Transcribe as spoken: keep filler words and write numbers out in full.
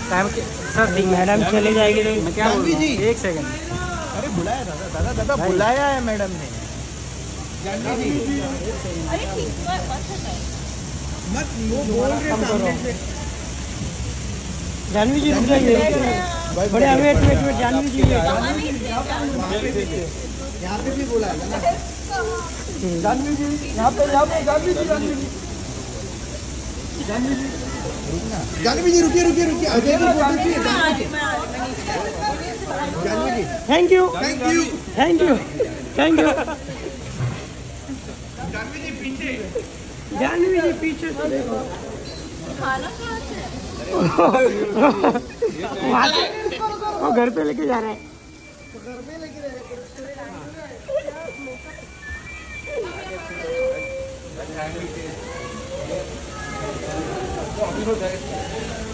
Time के sir ठीक madam चले जाएगी तो मैं क्या बोल जी एक सेकंड। अरे बुलाया दादा दादा दादा बुलाया है मैडम ने। जानवी जी अरे ठीक है मत वो बोल रहे सामने से। जानवी जी रुक जाइए। बड़े wait wait wait Janhvi ji यहाँ पे भी बोला है ना जानवी जी यहाँ पे यहाँ पे जानवी जी जानवी जी जानवी जी जानवी जी रुकिए रुकिए रुकिए Ajay ji Janhvi ji thank you thank you thank you thank you. Janhvi ji पीछे जानवी जी पीछे से देखो खाना कहाँ से वहाँ से वो घर पे लेके जा रहे हैं। घर पे लेके जा रहे हैं।